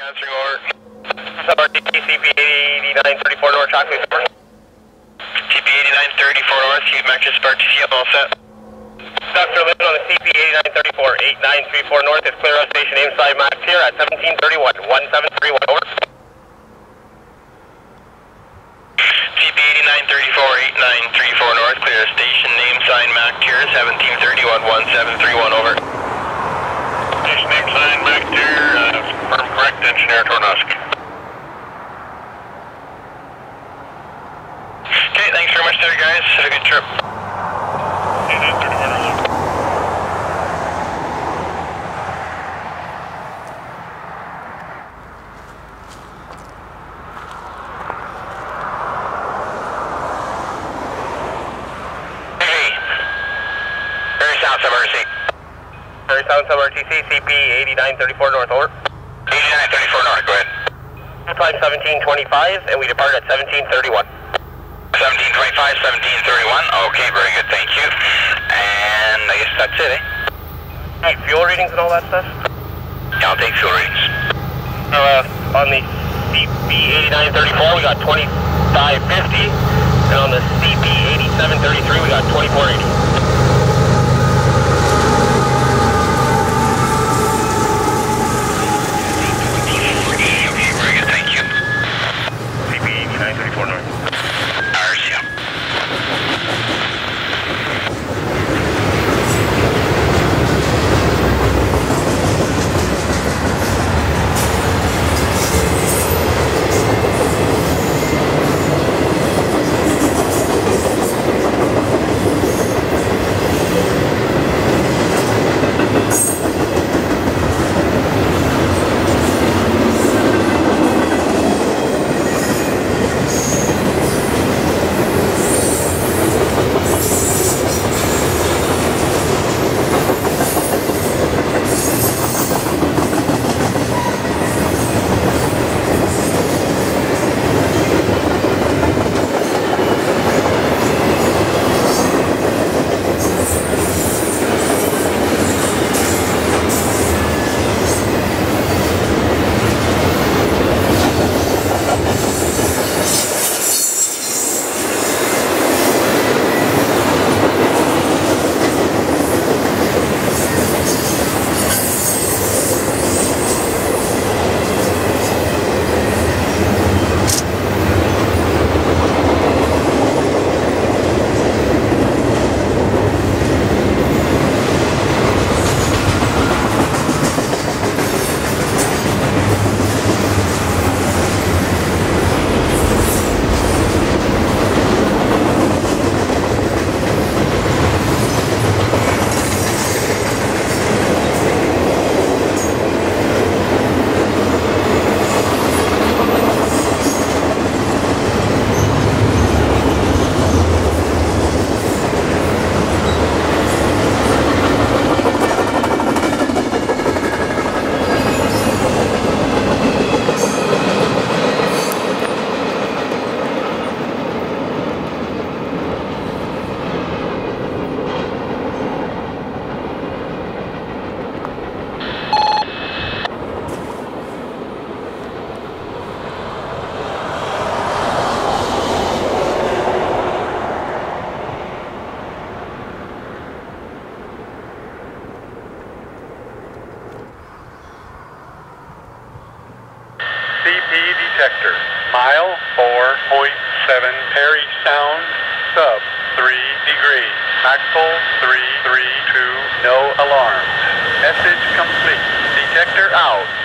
answering over. SubRTC CP8934 North, traffic over. CP8934 North, Hugh Max SubRTC, all set. Dr. Lynn on the CP8934 8934 North is clear on station inside Max here at 1731, 1731 over. CP8934 8934 North, clear station name sign Mac here 1731, 1731 over. Station name sign Mac here, confirm correct, engineer Tornosk. Okay, thanks very much there guys, have a good trip. Very Sound SubRTC, CP 8934 North, over. 8934 North, go ahead. Time 1725, and we depart at 1731. 1725, 1731, okay, very good, thank you. And I guess that's it, eh? Hey, fuel readings and all that stuff? Yeah, I'll take fuel readings. On the CP 8934, we got 2550, and on the CP 8733, we got 2480. Detector, mile 4.7, Perry Sound, sub 3 degrees, Maxwell 332, no alarms. Message complete. Detector out.